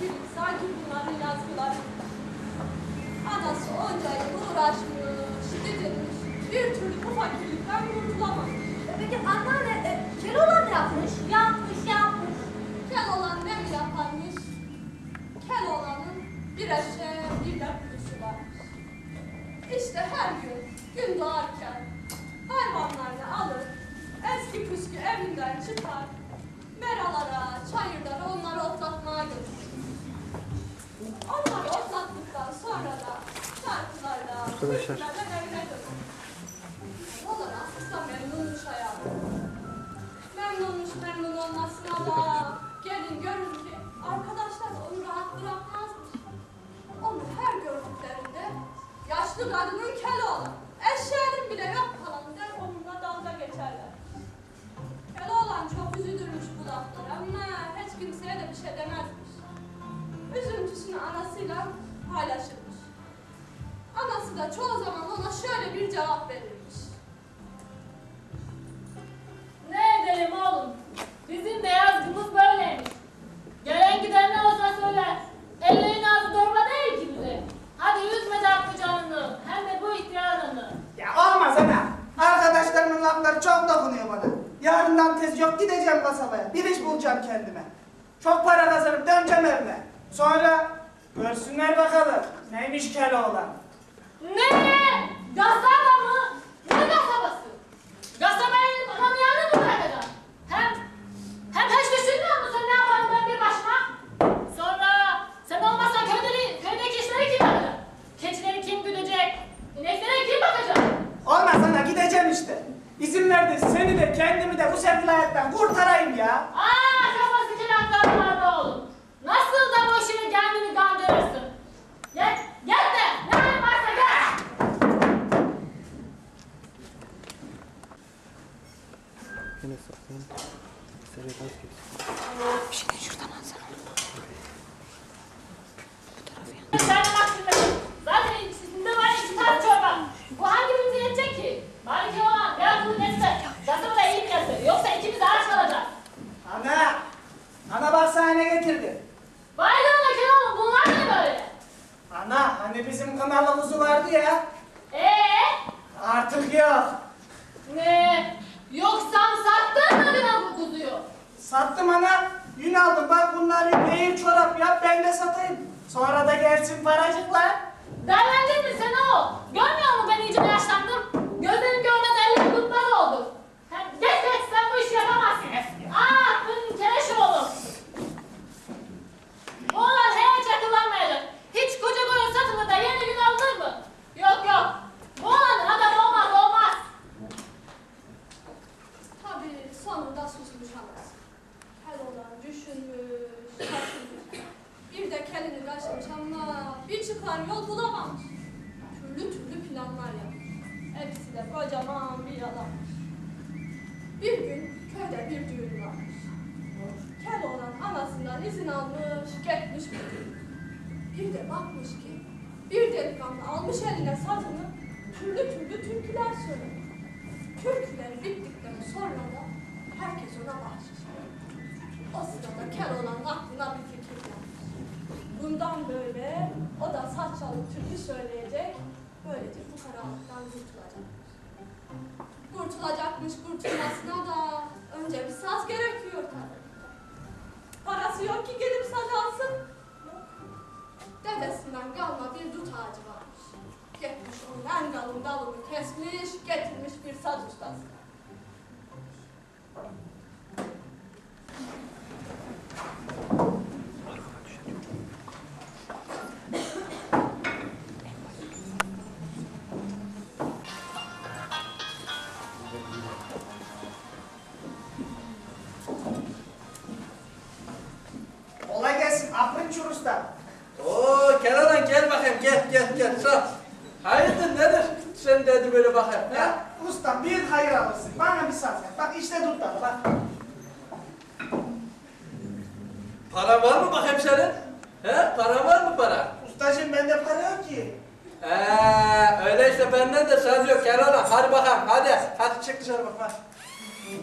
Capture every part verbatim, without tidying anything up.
gibi sanki bunların yazgıları. Anası onca yıl uğraşmış, didinmiş, bir türlü bu fakirlikten kurtulamamış. E peki anneanne, e, Keloğlan ne yapmış? Yapmış, yapmış. Keloğlan ne mi yaparmış? Keloğlan'ın bir eşeğe bir de kuzusu varmış. İşte her gün, gün doğarken hayvanlarını alır, eski püskü evinden çıkar, meralara, çayırlara onları otlatmaya götürür. Onları otlattıktan sonra da şarkılarla, türkülerle evine dönür. Keloğlan aslında memnunmuş hayatı. Memnunmuş memnun olmasına da gelin görün ki arkadaşlar onu rahat bırakmazmış. Onu her gördüklerinde yaşlı kadının Keloğlan, eşeğinin bile yok kalanı der onunla dalga geçerler. Keloğlan çok üzülürmüş bu laflara ama hiç kimseye de bir şey demezmiş. Üzüntüsünü anasıyla paylaşırmış. Anası da çoğu zaman ona şöyle bir cevap verirmiş. Ne edelim oğlum? Bizim de yazgımız böyleymiş. Gelen giden ne olsa söyler. Ellerin ağzı torba değil ki bize. Hadi üzme de haklı canını. Hem de bu ihtiyarını. Ya olmaz ana. Arkadaşlarımın lafları çok dokunuyor bana. Yarından tez yok gideceğim kasabaya. Bir iş bulacağım kendime. Çok para kazanıp döneceğim evime. Sonra görsünler bakalım. Neymiş Keloğlan. Ne? Kasaba mı? Ne kasabası? Kasabayı tanıyanı mı bırakacaksın? Hem, hem hiç düşünmüyor musun ne yaparım ben bir başıma? Sonra sen olmazsan köydeki, köydeki işleri kim yapacak? Keçileri kim güdecek? İneklere kim bakacak? Olmaz ana gideceğim işte. İzin ver de seni de kendimi de bu sefil hayattan kurtarayım ya. Aa kafası kilakları var be oğlum. Nasıl da bu işini kendini kandırırsın? Gel, gel de ne halin varsa gel. Yine saklayın. Serhat az geçsin. Bir şey de şuradan alsana. Bu tarafı yan. Sen de bak şimdi. Zaten içinde var iki tane çorba. Bu hangi birimize yetecek ki? Maliki olan, gel bunu netse. Kasımı da iyi gelsin. Yoksa ikimiz aç kalacak. Ana. Ana bak sana ne getirdi. Vay canına Keloğlan bunlar ne böyle? Ana hani bizim kanalda kuzu vardı ya. Eee? Artık yok. Ne? Yoksa sattın mı bana bu kuzuyu? Sattım ana. Yün aldım bak bunları nehir çorap yap ben de satayım. Sonra da gelsin paracıklar. Derlendin mi sen o? Görmüyor musun ben iyice yaşlandım? Gözlerim görmez ellerim tutmaz oldu. Hem geç geç sen bu işi yapamazsın. Aa bunun kereş oğlum. Oğlan hiç akıllanmayacak. Hiç koca koyun satılır da yeni gün alınır mı? Yok yok. Bu oğlanın adamı olmaz olmaz. Tabii sonunda susmuş anası. Keloğlan düşünmüş, taşınmış. Bir de kelini kaçmış ama bir çıkar yol bulamamış. Türlü türlü planlar yapmış. Hepsi de kocaman bir yalanmış. Bir gün köyde bir düğün varmış. Keloğlan anasından izin almış, gitmiş bir düğün. Bir de bakmış ki bir delikanlı almış eline sazını türlü türlü türküler söylüyor. Türküler bittikten sonra da herkes ona bahşiş veriyor. O sırada Keloğlan'ın aklına bir fikir gelmiş. Bundan böyle o da saz çalıp türkü söyleyecek, böylece fukaralıktan kurtulacak. Kurtulacakmış kurtulmasına da önce bir saz gerekiyor tabii. Parası yok ki gelip saz alsın. Yok. Dedesinden kalma bir dut ağacı varmış. Gitmiş onun en kalın dalını kesmiş, getirmiş bir saz ustası. Kolay gelsin Afrinç Usta. Oo Keloğlan gel bakayım gel gel gel sağ. Hayırdır nedir? Sen dedi böyle bakayım. Ha? Ya ustam büyük hayır alırsın. Bana bir saz yap. Bak işte tutlar bak. Para var mı bakayım senin? He? Para var mı para? Ustacığım bende para yok ki. Ee, öyleyse benden de söz yok Keloğlan. Hadi bakalım hadi. Hadi çık dışarı bak. Hadi.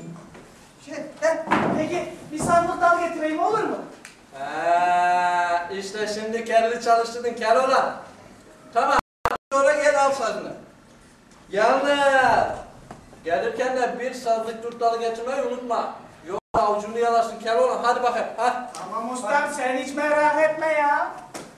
Şey, he, peki bir sandık dal getireyim olur mu? Ee, İşte şimdi kelli çalıştırdın Keloğlan. Tamam. Sonra gel al sazını. Yalnız gelirken de bir sazlık turtalı getirmeyi unutma. Yoksa avucunu yalasın Keloğlan. Hadi bakayım. Hadi. Tamam ustam sen hiç merak etme ya.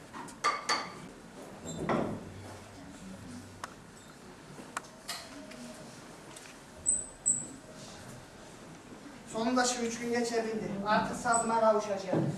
Sonunda şu üç gün geçebildi. Artık sazıma kavuşacağım.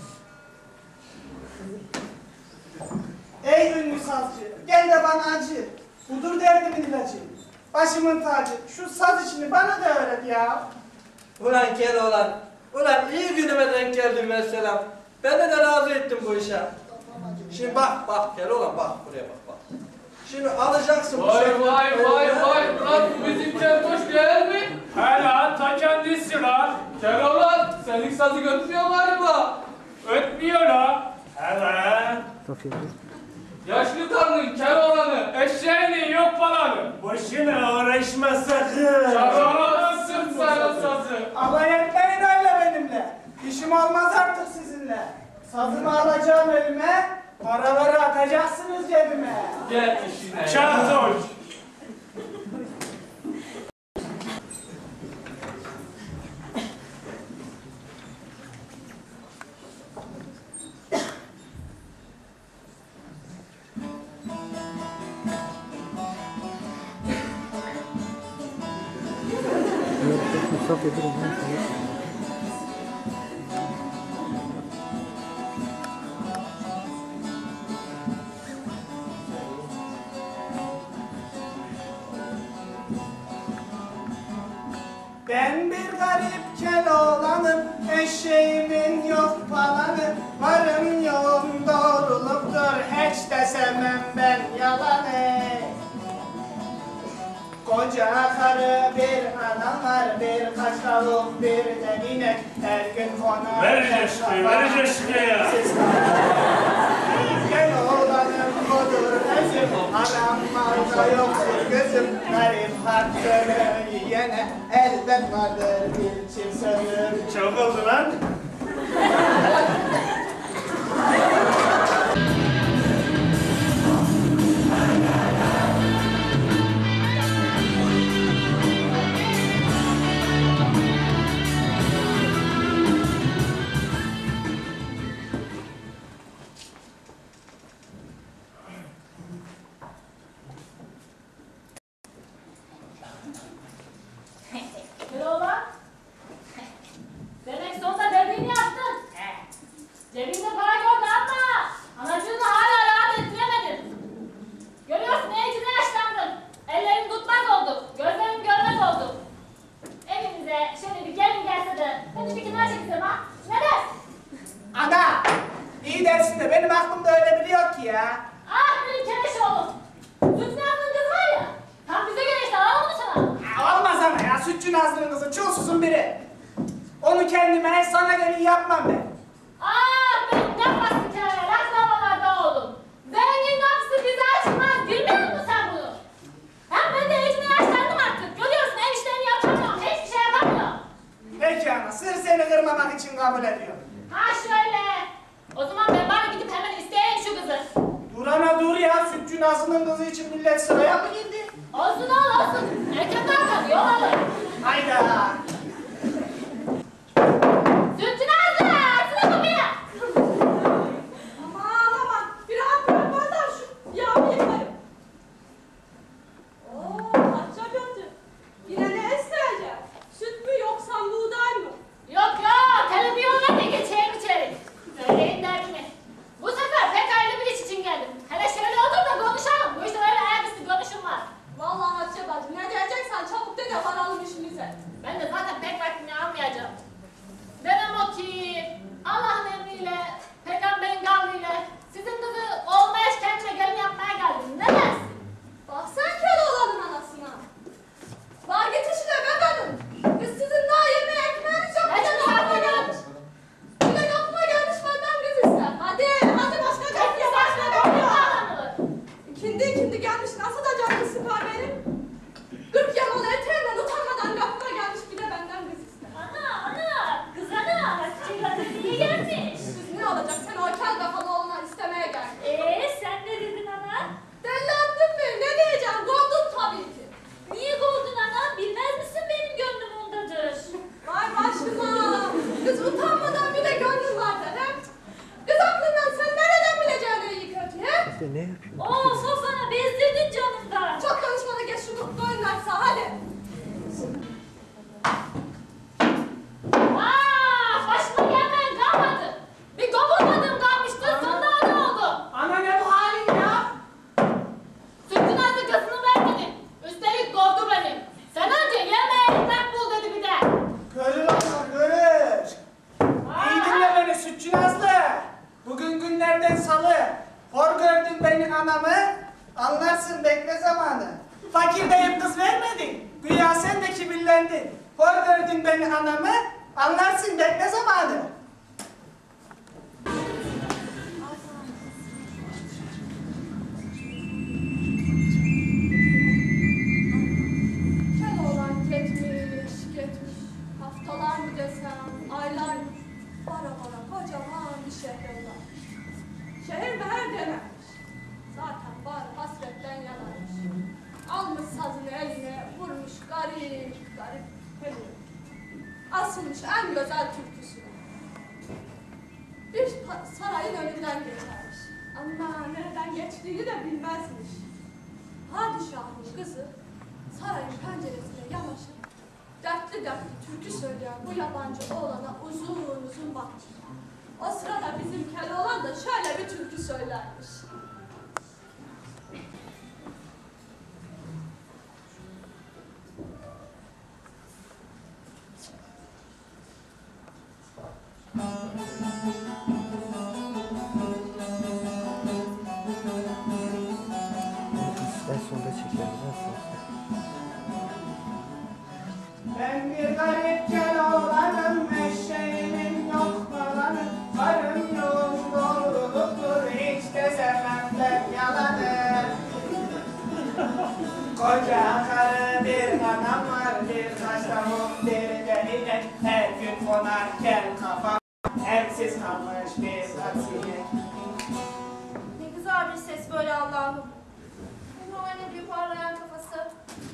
Ey ünlü sazcı, gel de bana acı. Budur derdimin ilacı. Başımın tacı, şu saz işini bana da öğret ya. Ulan Keloğlan. Ulan iyi günüme denk geldin mesela. Ben de razı ettim bu işe. Şimdi bak bak Keloğlan bak buraya bak bak. Şimdi alacaksın bu Vay şekilde. vay vay vay ulan bu bizim Keltoş değil mi? He lan ta kendisi lan. Keloğlan senin sazı götürüyor galiba. Ötmüyor lan. Evet. Safiye dur. Yaşlı karnın Keloğlan'ı, eşeğinin yok falanı. Boşuna uğraşma sakın. Keloğlan'ın sırt sana sazı. Alay etmeyin öyle benimle. İşim olmaz artık sizinle. Sazımı alacağım elime, paraları atacaksınız cebime. Gel işine. Keltoş. Yok yok Safiye dur ondan sonra. Ben bir garip Keloğlanım, eşeğimin yok falanı. Varım yoğum doğruluktur, hiç de sevmem ben yalanı. Koca karı bir anam var, birkaç tavuk bir de inek. Her gün konar. Ver coşkuyu, ver coşkuyu. Keloğlanım budur özüm, aram malda yoktur gözüm. Garip hakkını yiyene elbet vardır bir çift sözüm. Çok oldu lan. Keloğlan. Demek sonunda dediğini yaptın. Cebinde para gördü ama anacığını hala rahat ettiremedin. Görüyorsun iyicine yaşlandın. Ellerin tutmaz oldu. Gözlerin görmez oldu. Evimize şöyle bir gelin gelse de hadi bir kenara çekilsem ha. Ne dersin? Ana! İyi dersin de benim aklımda öyle biri yok ki ya. Ah benim kereş oğlum. Sütün aldığın kız var ya. Tam bize göre işte alalım mı sana? Ya olmaz ama ya, sütçü Nazlı'nın kızı çulsuzun biri. Onu kendime sana gelin yapmam ben. Ah benim ne bastı kenara raklamalarda oğlum. Zengin kapısı bizi açmaz. Bilmiyor musun sen bunu? Hem ben de iyicine yaşlandım artık. Görüyorsun ev işlerini yapamıyorum. Hiçbir şey yapamıyorum. Peki ana, sırf seni kırmamak için kabul ediyorum. Ha şöyle. O zaman ben bari gidip hemen isteyeyim şu kızı. Dur ana dur ya, sütçü Nazlı'nın kızı için millet sıraya mı girdi? Olsun oğlum olsun. Erken kalkan yol alır. Hayda! Sütçü Nazlı. Açsana kapıyı. Aman aman, bir rahat bırakmazlar şu yağımı yıkarım. Oo, Hatice gördüm. Yine ne isteyecek? Süt mü yoksa buğday mı? Yok yok. Televizyona da geçeyim içeri. Söyleyin derdimi. Bu sefer pek ayrı bir iş için geldim. Hele şöyle otur da konuşalım. Bu işte öyle ayaküstü konuşulmaz. Vallahi Hatice bacım, ne diyeceksen çabuk de de varalım işimize. Ben de zaten İşte ne yapıyorsun? Oo sofana bezdirdin canımdan. Çok konuşmana geç şu mutlu oynarsa hadi. Aa, başıma gelmeyen kalmadı. Bir kovulmadığım kalmıştı, sonunda o da oldu. Ana ne bu halin ya? Sütün azı kızını vermedin. Üstelik kovdu beni. Sen önce yemeğinden bul dedi bir de. Görür onlar görür. İyi dinle beni Sütçü Nazlı. Bugün günlerden salı. Hor gördün beni anamı. Anlarsın bekle zamanı. Fakir deyip kız vermedin. Güya sen de kibirlendin. Hor gördün beni anamı. Anlarsın bekle zamanı. Keloğlan gitmiş, gitmiş. Haftalar mı desem, aylar mı? Bara bara kocaman bir şehir var. Şehir meğer dememiş. Zaten var hasretten yanarmış. Almış sazını eline, vurmuş garip garip geliyor. Asılmış en güzel türküsüne. Bir pa- sarayın önünden geçermiş. Ama nereden geçtiğini de bilmezmiş. Padişahın kızı sarayın penceresine yanaşıp dertli dertli türkü söyleyen bu yabancı oğlana uzun uzun bakmış. O sırada bizim Keloğlan da şöyle bir türkü söylermiş. En sonunda çekeriz. En sonunda. Ben bir garip Keloğlanım, eşeğimin yok falanı. Karım yoğun doğruluktur, hiç de sevmem ben yalanı. Koca karı bir anam var, bir taş tavuk bir delinek. Her gün konarken kafam evsiz kalmış bir asiye. Ne güzel bir ses böyle Allah'ım. Bu ne büyük parlayan kafası.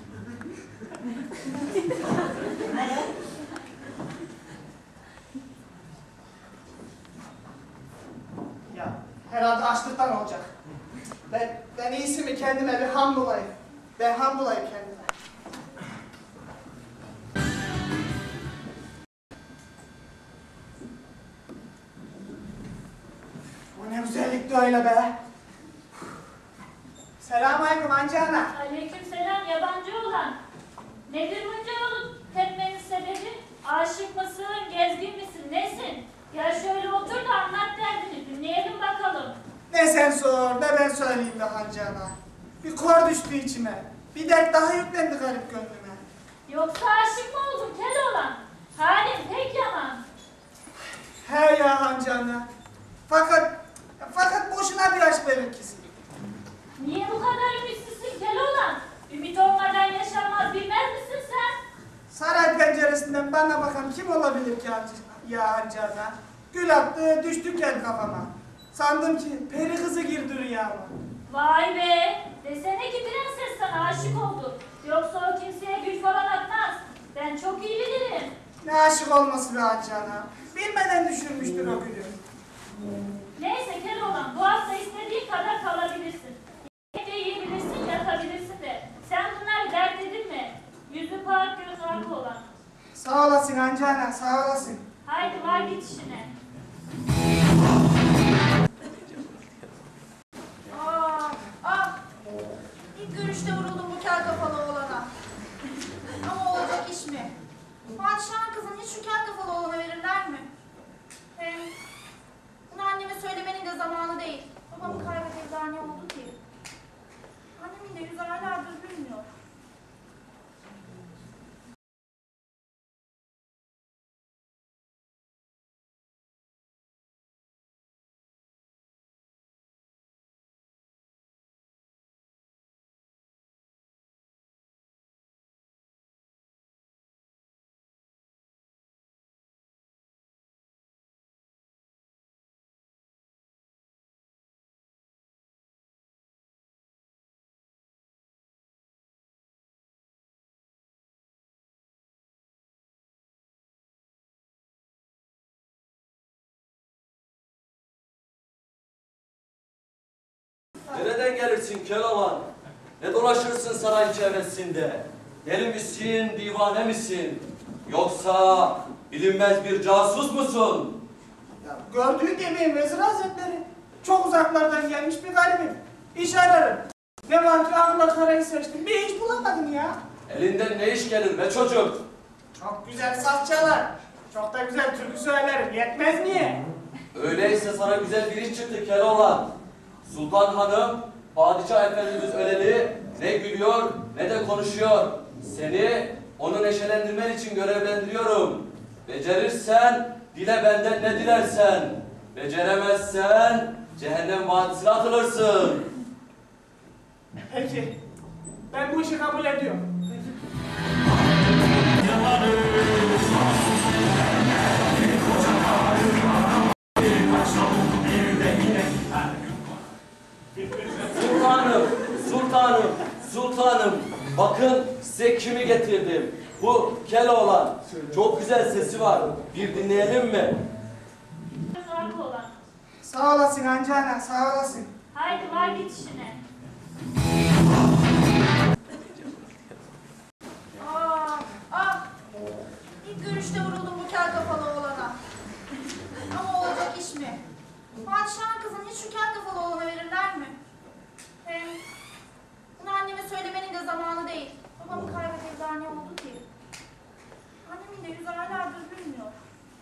Ya herhalde açlıktan olacak. Ben, ben iyisi mi kendime bir ham bulayım. Ben ham bulayım kendime. Bu ne güzellikti öyle be. Selamünaleyküm amca ana. Aleykümselam yabancı olan. Nedir bunca olup tepmenin sebebi? Aşık mısın, gezgin misin, nesin? Gel şöyle otur da anlat derdini, dinleyelim bakalım. Ne sen sor ne ben söyleyeyim be hacı ana. Bir kor düştü içime. Bir dert daha yüklendi garip gönlüme. Yoksa aşık mı oldun Keloğlan? Halin pek yaman. He ya hacı ana. Fakat, fakat boşuna bir aşk belirtisi. Niye bu kadar ümitsizsin Keloğlan? Ümit olmadan yaşanmaz bilmez misin sen? Saray penceresinden bana bakan kim olabilir ki hacı, ya hacı ana? Gül attı düştü kel kafama. Sandım ki peri kızı girdi rüyama. Vay be! Desene ki prenses sana aşık oldu. Yoksa o kimseye gül falan atmaz. Ben çok iyi bilirim. Ne aşık olması be hacı ana. Bilmeden düşürmüştür o gülü. Neyse Keloğlan bu hafta istediğin kadar kalabilirsin. Yemek de yiyebilirsin, yatabilirsin de. Sen bunları dert edinme. Yüzü pak gözü ak olan. Sağ olasın hacı ana sağ olasın. Haydi var git işine. Ah, ah. İlk görüşte vuruldum bu kel kafalı oğlana. Ama olacak iş mi? Padişahın kızını hiç şu kel kafalı oğlana verirler mi? Hem bunu anneme Nereden gelirsin Keloğlan? Ne dolaşırsın saray çevresinde? Deli misin, divane misin? Yoksa bilinmez bir casus musun? Ya, gördüğün gibi Vezir Hazretleri. Çok uzaklardan gelmiş bir garibim. İş ararım. Ne var ki akla karayı seçtim. Bir iş bulamadım ya. Elinden ne iş gelir be çocuk? Çok güzel saz çalar. Çok da güzel türkü söylerim. Yetmez niye? Öyleyse sana güzel bir iş çıktı Keloğlan. Sultan Hanım, Padişah Efendimiz öleli ne gülüyor ne de konuşuyor. Seni onu neşelendirmen için görevlendiriyorum. Becerirsen dile benden ne dilersen. Beceremezsen cehennem vadisine atılırsın. Peki. Ben bu işi kabul ediyorum. Sultanım, sultanım, sultanım. Bakın size kimi getirdim. Bu Keloğlan. Çok güzel sesi var. Bir dinleyelim mi? Zargı olan. Sağ olasın Ancana, sağ olasın. Haydi var git işine. Ah, ah. İlk görüşte vuruldum bu kel kafalı oğlana. Ama olacak iş mi? Padişahın kızını hiç şu kel kafalı oğlana verirler mi? Hem bunu anneme söylemenin de zamanı değil. Babamı kaybedeli daha ne oldu ki? Annemin de yüzü aylardır gülmüyor.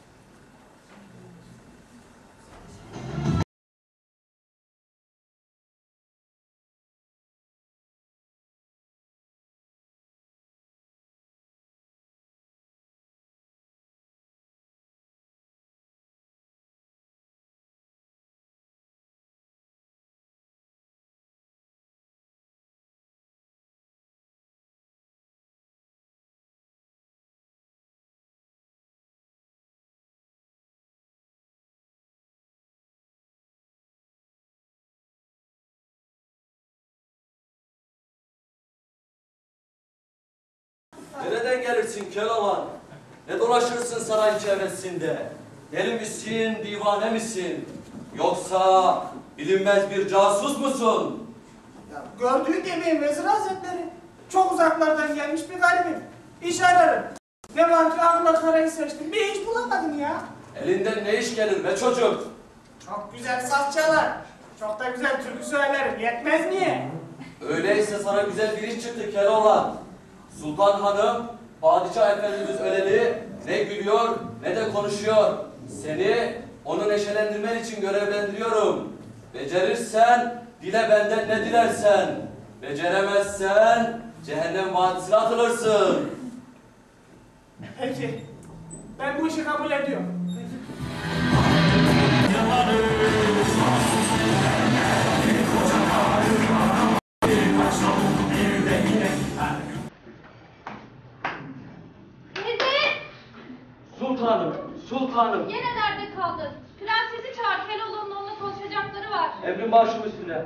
Nereden gelirsin Keloğlan? Ne dolaşırsın saray çevresinde? Deli misin, divane misin? Yoksa bilinmez bir casus musun? Ya, gördüğün gibi Vezir Hazretleri. Çok uzaklardan gelmiş bir garibim. İş ararım. Ne var ki akla karayı seçtim. Bir iş bulamadım ya. Elinden ne iş gelir be çocuk? Çok güzel saz çalar. Çok da güzel türkü söylerim. Yetmez niye? Öyleyse sana güzel bir iş çıktı Keloğlan. Sultan Hanım, Padişah Efendimiz öleli ne gülüyor ne de konuşuyor. Seni onu neşelendirmen için görevlendiriyorum. Becerirsen dile benden ne dilersen. Beceremezsen cehennem vadisine atılırsın. Peki. Ben bu işi kabul ediyorum. Teyze! Sultanım, sultanım. Yine nerede kaldın? Prensesi çağır, Keloğlan'ın onunla konuşacakları var. Emrin başım üstüne.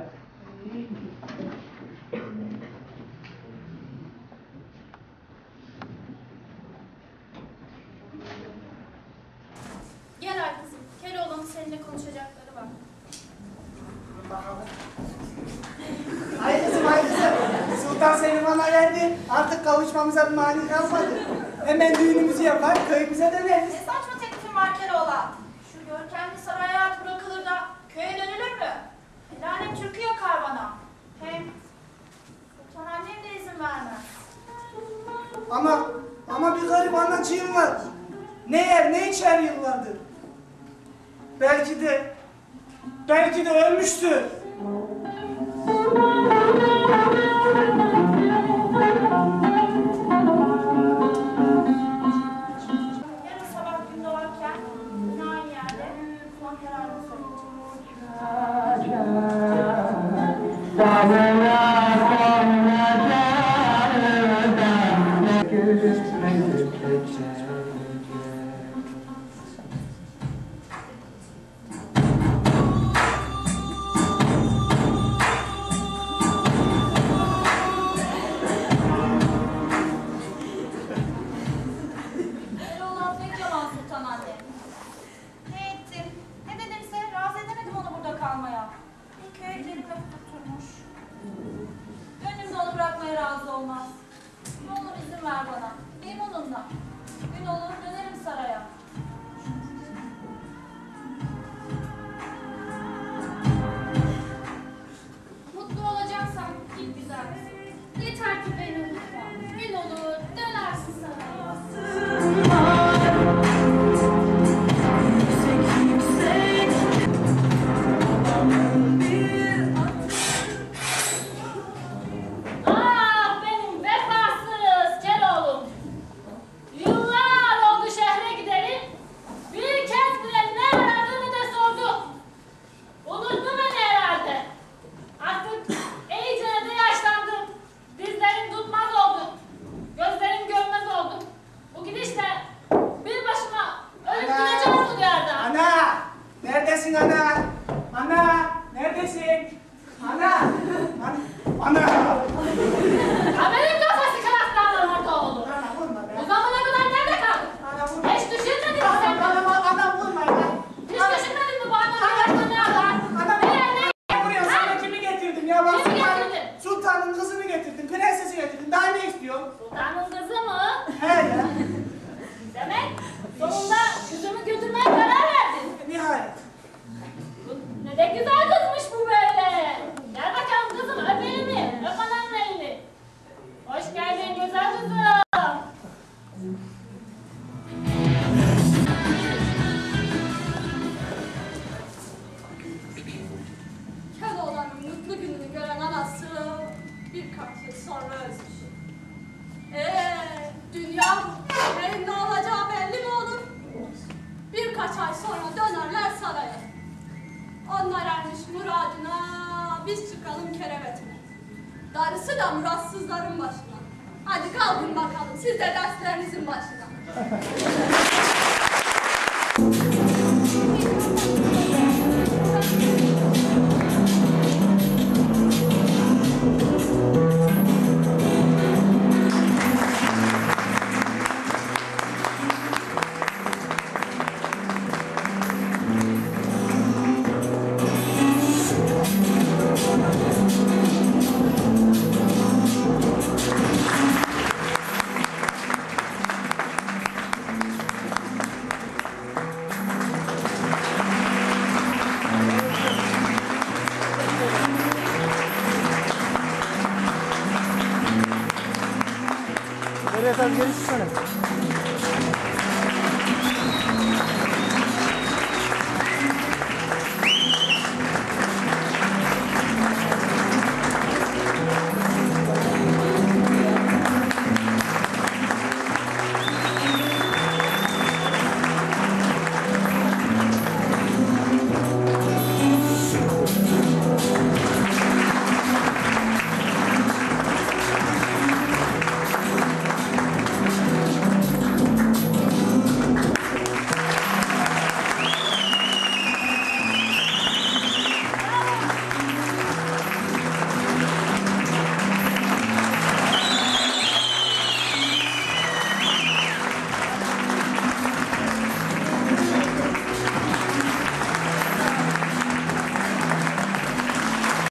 Gel ay kızım. Keloğlan'ın seninle konuşacakları var. Ay kızım, ay kızım. Sultan seni bana verdi. Artık kavuşmamıza bir mani kalmadı. Hemen düğünümüzü yapar, köyümüze döneriz. Ne saçma teklifin var Keloğlan? Şu görkemli saray hayatı bırakılır da köye dönülür mü? El alem türkü yakar bana. Hem Sultan annem de izin vermez. Ama, ama bir garip anacığım var. Ne yer, ne içer yıllardır. Belki de, belki de ölmüştür. Yarın sabah gün doğarken yine aynı yerde son kararını söyleyeceğim. Keloğlan pek yalan Sultan anne. Ne ettim, ne dedimse razı edemedim onu burada kalmaya. Bir Köylerim lafı tutturmuş. Gönlüm de onu bırakmaya razı olmaz. Ne olur izin ver bana. Benim onunla. Gün olur dönerim saraya. Mutlu olacaksan git güzel kızım. Yeter ki beni unutma. Gün olur dönersin saraya. Ah benim vefasız Keloğlum. Yıllar oldu şehre gideli. Bir kez bile ne aradığını da sordu. Unuttu beni herhalde. Artık iyice de yaşlandım. Dizlerim tutmaz oldu. Gözlerim görmez oldu. Bu gidişle bir başıma ölüp Ana! gideceğim bu diyarda. Ana! Neredesin ana? Ana! Neredesin? Ana! Ana! Ana! Haberin kafası kıraktan orada oldu. Ana vurma be. O zamana kadar nerede kaldın? Ana vurma. Hiç düşünmedin mi Ana, sen? ana, ana vurma ya. Hiç düşünmedin mi bu anlamda yaşta ne yapar? Ana Ne ne? ne vuruyorsun? Ha? Sana kimi getirdim ya? Bak, Kimi sultan- getirdin? Sultanın kızını getirdim, prensesi getirdim. Daha ne istiyorsun? Sultanın kızı mı? He ya. Demek sonunda kızımı götürmeye karar verdin. Nihayet. Bu ne de güzel kızmış bu böyle. Gel bakalım kızım öp elini. Öp ananın elini. Hoş geldin güzel kızım. Keloğlan'ın mutlu gününü gören anası birkaç yıl sonra özmüş. Eee dünya bu. Neyin ne olacağı belli mi olur? Birkaç ay sonra dönerler saraya. Onlar ermiş muradına, biz çıkalım kerevetine. Darısı da muratsızların başına. Hadi kalkın bakalım, siz de derslerinizin başına. Nereye kadar geri çıksana.